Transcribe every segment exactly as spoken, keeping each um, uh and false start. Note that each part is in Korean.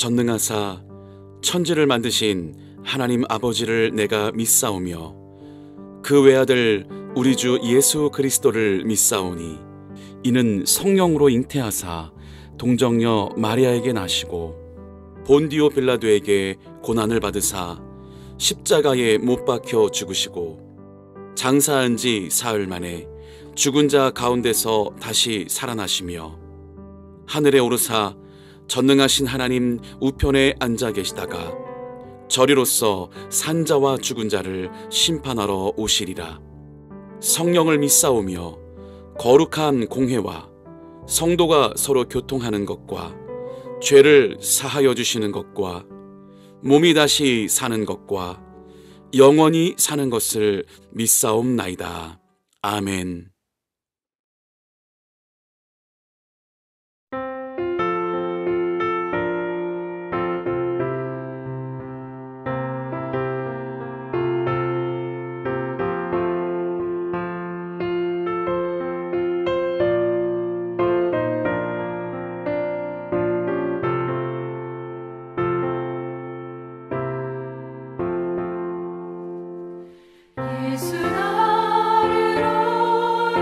전능하사 천지를 만드신 하나님 아버지를 내가 믿사오며 그 외아들 우리 주 예수 그리스도를 믿사오니 이는 성령으로 잉태하사 동정녀 마리아에게 나시고 본디오 빌라도에게 고난을 받으사 십자가에 못 박혀 죽으시고 장사한 지 사흘 만에 죽은 자 가운데서 다시 살아나시며 하늘에 오르사 전능하신 하나님 우편에 앉아 계시다가 저리로서 산자와 죽은 자를 심판하러 오시리라. 성령을 믿사오며 거룩한 공회와 성도가 서로 교통하는 것과 죄를 사하여 주시는 것과 몸이 다시 사는 것과 영원히 사는 것을 믿사옵나이다. 아멘. 예수 나를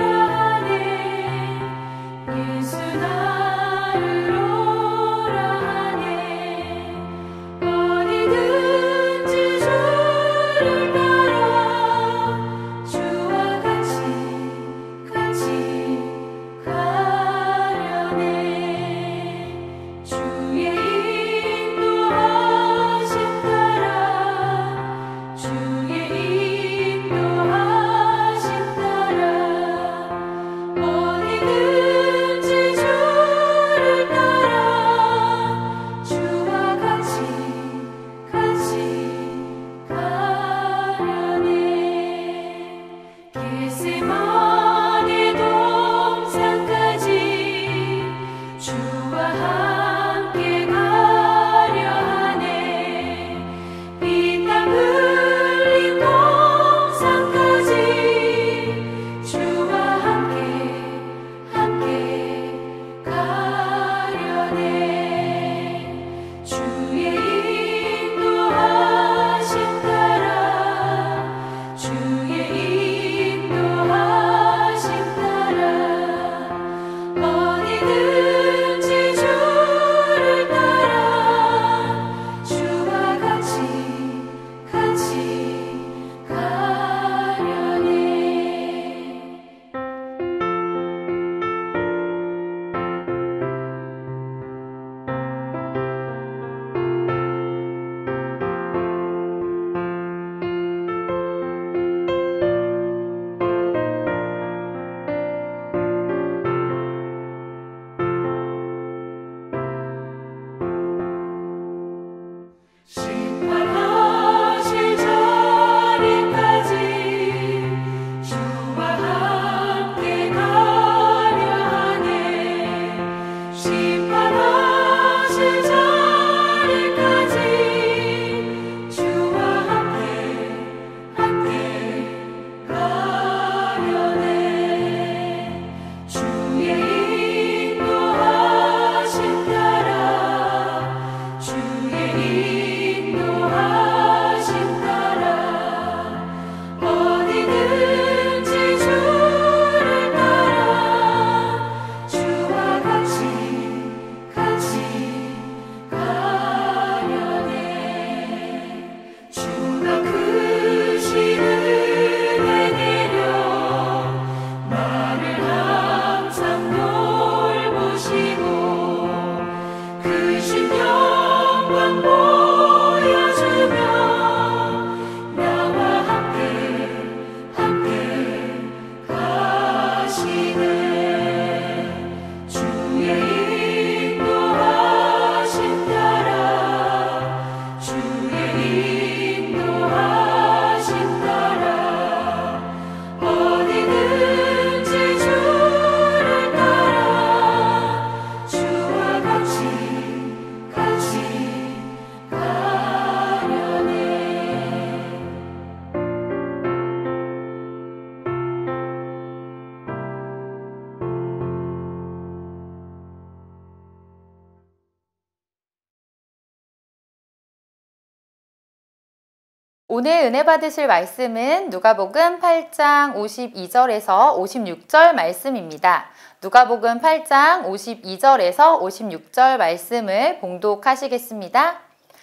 오늘 은혜 받으실 말씀은 누가복음 팔 장 오십이 절에서 오십육 절 말씀입니다. 누가복음 팔 장 오십이 절에서 오십육 절 말씀을 봉독하시겠습니다.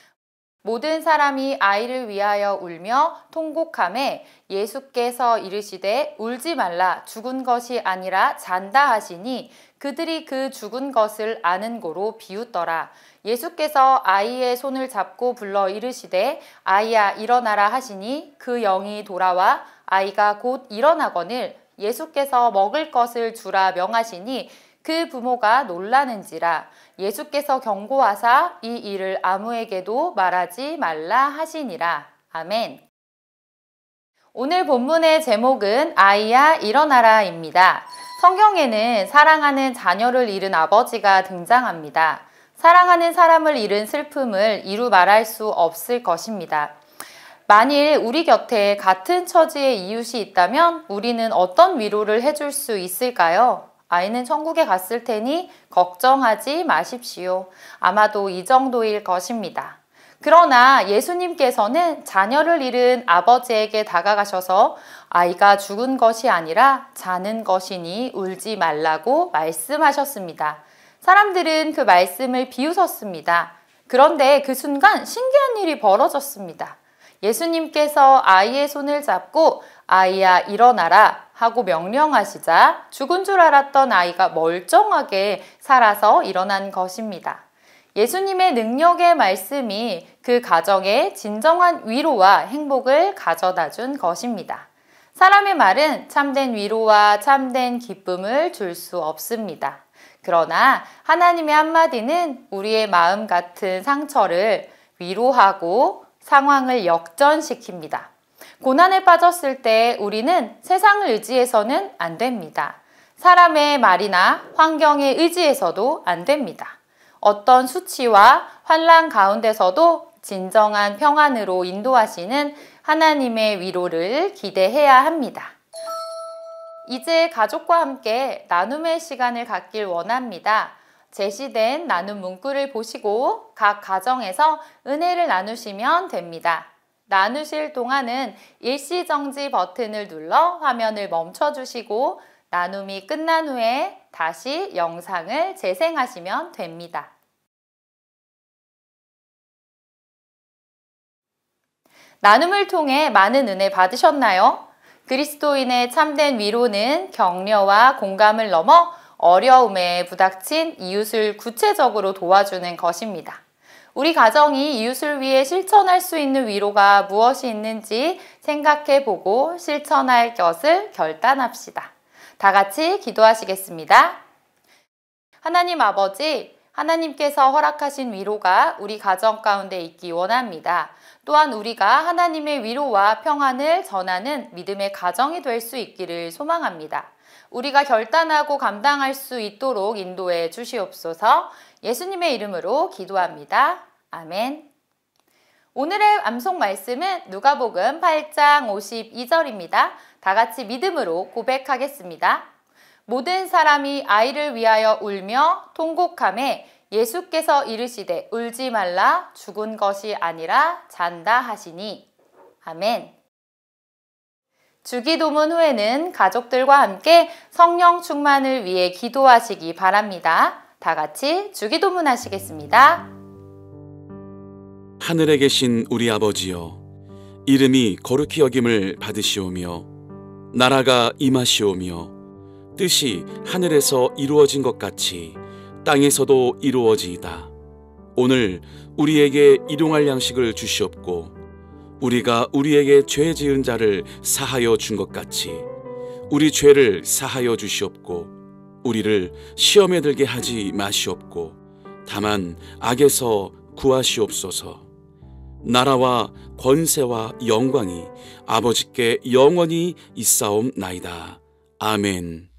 모든 사람이 아이를 위하여 울며 통곡하매 예수께서 이르시되 울지 말라 죽은 것이 아니라 잔다 하시니 그들이 그 죽은 것을 아는 고로 비웃더라. 예수께서 아이의 손을 잡고 불러 이르시되 아이야 일어나라 하시니 그 영이 돌아와 아이가 곧 일어나거늘 예수께서 먹을 것을 주라 명하시니 그 부모가 놀라는지라. 예수께서 경고하사 이 일을 아무에게도 말하지 말라 하시니라. 아멘. 오늘 본문의 제목은 아이야 일어나라입니다. 성경에는 사랑하는 자녀를 잃은 아버지가 등장합니다. 사랑하는 사람을 잃은 슬픔을 이루 말할 수 없을 것입니다. 만일 우리 곁에 같은 처지의 이웃이 있다면 우리는 어떤 위로를 해줄 수 있을까요? 아이는 천국에 갔을 테니 걱정하지 마십시오. 아마도 이 정도일 것입니다. 그러나 예수님께서는 자녀를 잃은 아버지에게 다가가셔서 아이가 죽은 것이 아니라 자는 것이니 울지 말라고 말씀하셨습니다. 사람들은 그 말씀을 비웃었습니다. 그런데 그 순간 신기한 일이 벌어졌습니다. 예수님께서 아이의 손을 잡고 아이야 일어나라 하고 명령하시자 죽은 줄 알았던 아이가 멀쩡하게 살아서 일어난 것입니다. 예수님의 능력의 말씀이 그 가정에 진정한 위로와 행복을 가져다 준 것입니다. 사람의 말은 참된 위로와 참된 기쁨을 줄 수 없습니다. 그러나 하나님의 한마디는 우리의 마음 같은 상처를 위로하고 상황을 역전시킵니다. 고난에 빠졌을 때 우리는 세상을 의지해서는 안 됩니다. 사람의 말이나 환경에 의지해서도 안 됩니다. 어떤 수치와 환난 가운데서도 진정한 평안으로 인도하시는 하나님의 위로를 기대해야 합니다. 이제 가족과 함께 나눔의 시간을 갖길 원합니다. 제시된 나눔 문구를 보시고 각 가정에서 은혜를 나누시면 됩니다. 나누실 동안은 일시정지 버튼을 눌러 화면을 멈춰주시고 나눔이 끝난 후에 다시 영상을 재생하시면 됩니다. 나눔을 통해 많은 은혜 받으셨나요? 그리스도인의 참된 위로는 격려와 공감을 넘어 어려움에 부닥친 이웃을 구체적으로 도와주는 것입니다. 우리 가정이 이웃을 위해 실천할 수 있는 위로가 무엇이 있는지 생각해보고 실천할 것을 결단합시다. 다 같이 기도하시겠습니다. 하나님 아버지, 하나님께서 허락하신 위로가 우리 가정 가운데 있기 원합니다. 또한 우리가 하나님의 위로와 평안을 전하는 믿음의 가정이 될 수 있기를 소망합니다. 우리가 결단하고 감당할 수 있도록 인도해 주시옵소서. 예수님의 이름으로 기도합니다. 아멘. 오늘의 암송 말씀은 누가복음 팔 장 오십이 절입니다. 다 같이 믿음으로 고백하겠습니다. 모든 사람이 아이를 위하여 울며 통곡하매 예수께서 이르시되 울지 말라 죽은 것이 아니라 잔다 하시니. 아멘. 주기도문 후에는 가족들과 함께 성령 충만을 위해 기도하시기 바랍니다. 다 같이 주기도문 하시겠습니다. 하늘에 계신 우리 아버지여, 이름이 거룩히 여김을 받으시오며 나라가 임하시오며 뜻이 하늘에서 이루어진 것 같이 땅에서도 이루어지이다. 오늘 우리에게 일용할 양식을 주시옵고 우리가 우리에게 죄 지은 자를 사하여 준 것 같이 우리 죄를 사하여 주시옵고 우리를 시험에 들게 하지 마시옵고 다만 악에서 구하시옵소서. 나라와 권세와 영광이 아버지께 영원히 있사옵나이다. 아멘.